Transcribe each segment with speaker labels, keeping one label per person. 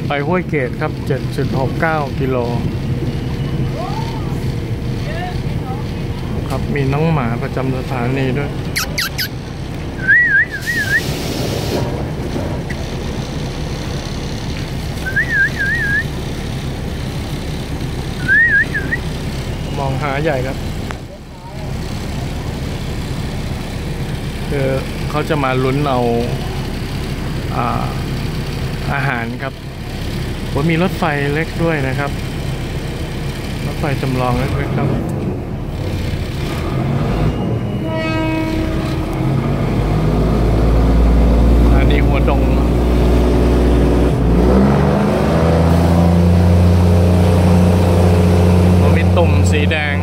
Speaker 1: ไปห้วยเกตครับ 7.69 กิโลครับมีน้องหมาประจำสถานีด้วยมองหาใหญ่ครับคือเขาจะมาลุ้นเอาอาหารครับผมมีรถไฟเล็กด้วยนะครับรถไฟจำลองเล็กๆครับอันนี้หัวดงผมมีตุ่มสีแดง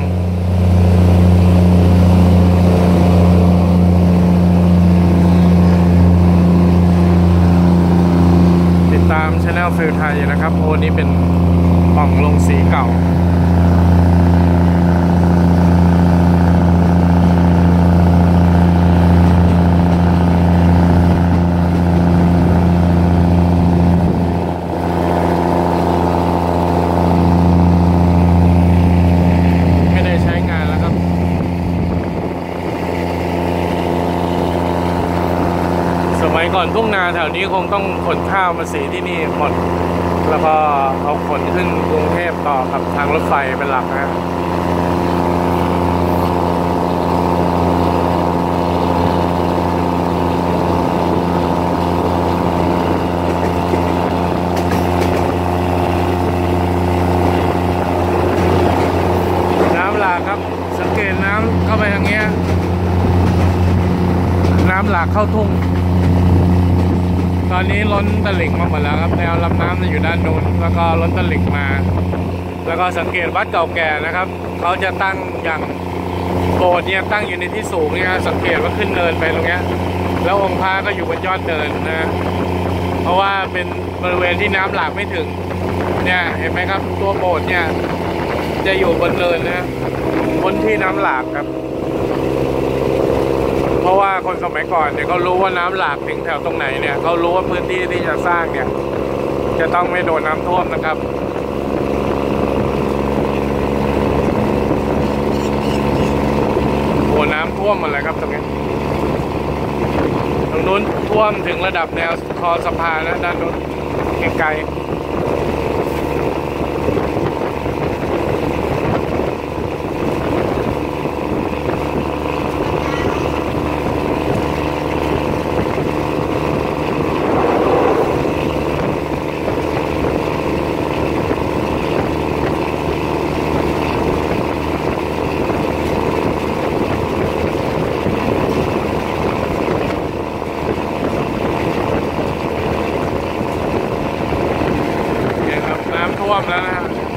Speaker 1: ตาม Channel ฟิลไทยนะครับโอ้นี่เป็นปล่องลงสีเก่าไม่ได้ใช้งานแล้วครับสมัยก่อนทุ่งนาแถวนี้คงต้องขนข้าวมาสีที่นี่หมดแล้วก็เอาขนขึ้นกรุงเทพต่อกับทางรถไฟเป็นหลักนะน้ำหลากครับสังเกตน้ำเข้าไปทางเนี้ยน้ำหลากเข้าทุ่งตอนนี้ล้นตลิ่งมาหมดแล้วครับแนวลำน้ำจะอยู่ด้านนู้นแล้วก็ล้นตลิ่งมาแล้วก็สังเกตวัดเก่าแก่นะครับเขาจะตั้งอย่างโบสถ์เนี่ยตั้งอยู่ในที่สูงเนี่ยสังเกตว่าขึ้นเนินไปตรงเนี้ยแล้วองค์พระก็อยู่บนยอดเนินนะเพราะว่าเป็นบริเวณที่น้ำหลากไม่ถึงเนี่ยเห็นไหมครับตัวโบสถ์เนี่ยจะอยู่บนเนินนะบนที่น้ำหลากครับเพราะว่าคนสมัยก่อนเนี่ยเขารู้ว่าน้ำหลากถึงแถวตรงไหนเนี่ยเขารู้ว่าพื้นที่ที่จะสร้างเนี่ยจะต้องไม่โดนน้ำท่วมนะครับโอ้น้ำท่วมหมดเลยครับตรงนี้ตรงนู้นท่วมถึงระดับแนวคอสะพานนะด้านนู้นไกลท่วมแล้วนะฮะ